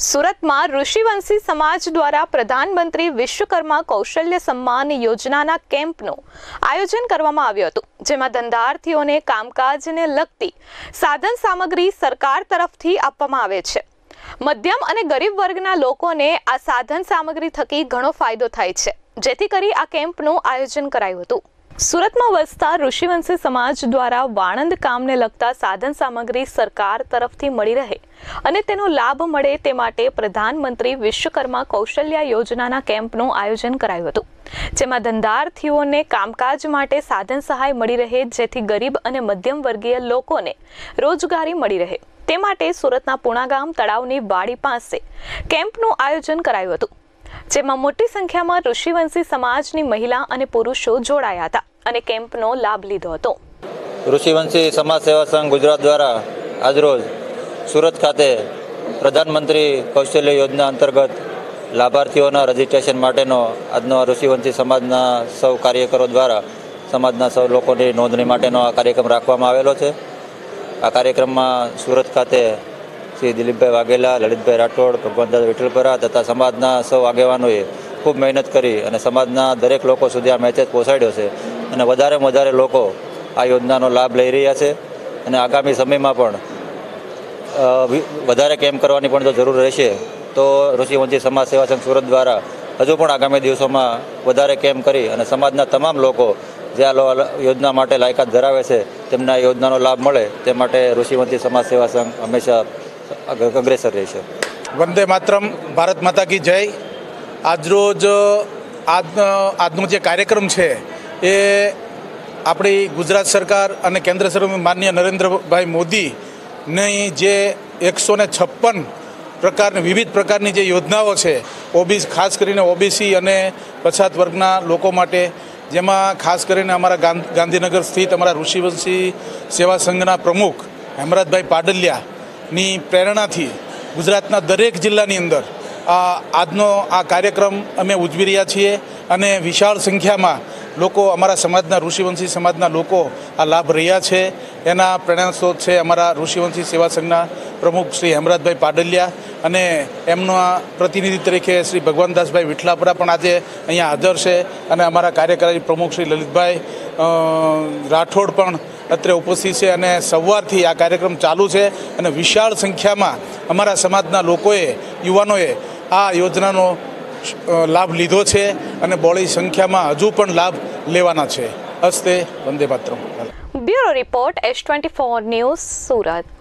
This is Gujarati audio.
સુરતમાં ઋષિવંશી સમાજ દ્વારા પ્રધાનમંત્રી વિશ્વકર્મા કૌશલ્ય સન્માન યોજનાના કેમ્પનું આયોજન કરવામાં આવ્યું હતું, જેમાં ધંધાર્થીઓને કામકાજને લગતી સાધન સામગ્રી સરકાર તરફથી આપવામાં આવે છે। મધ્યમ અને ગરીબ વર્ગના લોકોને આ સાધન સામગ્રી થકી ઘણો ફાયદો થાય છે, જેથી કરી આ કેમ્પનું આયોજન કરાયું હતું। સુરતમાં વસતા ઋષિવંશી સમાજ દ્વારા વાણંદ કામને લગતા સાધન સામગ્રી સરકાર તરફથી મળી રહે અને તેનો લાભ મળે તે માટે પ્રધાનમંત્રી વિશ્વકર્મા કૌશલ્ય યોજનાના કેમ્પનું આયોજન કરાયું હતું, જેમાં ધંધાર્થીઓને કામકાજ માટે સાધન સહાય મળી રહે, જેથી ગરીબ અને મધ્યમ વર્ગીય લોકોને રોજગારી મળી રહે તે માટે સુરતના પુણાગામ તળાવની વાડી પાસે કેમ્પનું આયોજન કરાયું હતું, જેમાં મોટી સંખ્યામાં ઋષિવંશી સમાજની મહિલા અને પુરુષો જોડાયા હતા અને કેમ્પનો લાભ લીધો હતો। ઋષિવંશી સમાજ સેવા સંઘ ગુજરાત દ્વારા આજરોજ સુરત ખાતે પ્રધાનમંત્રી કૌશલ્ય યોજના અંતર્ગત લાભાર્થીઓના રજીસ્ટ્રેશન માટેનો આજનો ઋષિવંશી સમાજના સૌ કાર્યકરો દ્વારા સમાજના સૌ લોકોની નોંધણી માટેનો આ કાર્યક્રમ રાખવામાં આવેલો છે। આ કાર્યક્રમમાં સુરત ખાતે શ્રી દિલીપભાઈ વાઘેલા, લલિતભાઈ રાઠોડ, ભગવાનદાસ વિઠ્ઠલપરા તથા સમાજના સૌ આગેવાનોએ ખૂબ મહેનત કરી અને સમાજના દરેક લોકો સુધી આ મેસેજ પહોંચાડ્યો છે અને વધારેમાં વધારે લોકો આ યોજનાનો લાભ લઈ રહ્યા છે અને આગામી સમયમાં પણ વધારે કેમ્પ કરવાની પણ જો જરૂર રહેશે તો ઋષિવંશી સમાજ સેવા સંઘ સુરત દ્વારા હજુ પણ આગામી દિવસોમાં વધારે કેમ્પ કરી અને સમાજના તમામ લોકો જે આ યોજના માટે લાયકાત ધરાવે છે તેમને આ યોજનાનો લાભ મળે તે માટે ઋષિવંશી સમાજ સેવા સંઘ હંમેશા અગ્રેસર રહેશે। વંદે માતરમ, ભારત માતા કી જય। આજરોજ આજનો જે કાર્યક્રમ છે એ આપણી ગુજરાત સરકાર અને કેન્દ્ર સરકાર માનનીય નરેન્દ્રભાઈ મોદીની જે 156 પ્રકારની વિવિધ પ્રકારની જે યોજનાઓ છે ઓબીસી, ખાસ કરીને ઓબીસી અને પછાત વર્ગના લોકો માટે, જેમાં ખાસ કરીને અમારા ગાંધીનગર સ્થિત અમારા ઋષિવંશી સેવા સંઘના પ્રમુખ હેમરાજભાઈ પાડલિયાની પ્રેરણાથી ગુજરાતના દરેક જિલ્લાની અંદર આજનો આ કાર્યક્રમ અમે ઉજવી રહ્યા છીએ અને વિશાળ સંખ્યામાં લોકો, અમારા સમાજના ઋષિવંશી સમાજના લોકો આ લાભ રહ્યા છે। એના પ્રેરણા સ્ત્રોત છે અમારા ઋષિવંશી સેવા સંઘના પ્રમુખ શ્રી હેમરાજભાઈ પાડલિયા અને એમના પ્રતિનિધિ તરીકે શ્રી ભગવાનદાસભાઈ વિઠ્ઠલપરા પણ આજે અહીંયા હાજર છે અને અમારા કાર્યકારી પ્રમુખ શ્રી લલિતભાઈ રાઠોડ પણ અત્રે ઉપસ્થિત છે અને સવારથી આ કાર્યક્રમ ચાલુ છે અને વિશાળ સંખ્યામાં અમારા સમાજના લોકોએ, યુવાનોએ આ યોજનાનો લાભ લીધો છે અને બહોળી સંખ્યામાં હજુ પણ લાભ લેવાના છે। અસ્તે, Vande Mataram. Bureau report S24 news, Surat.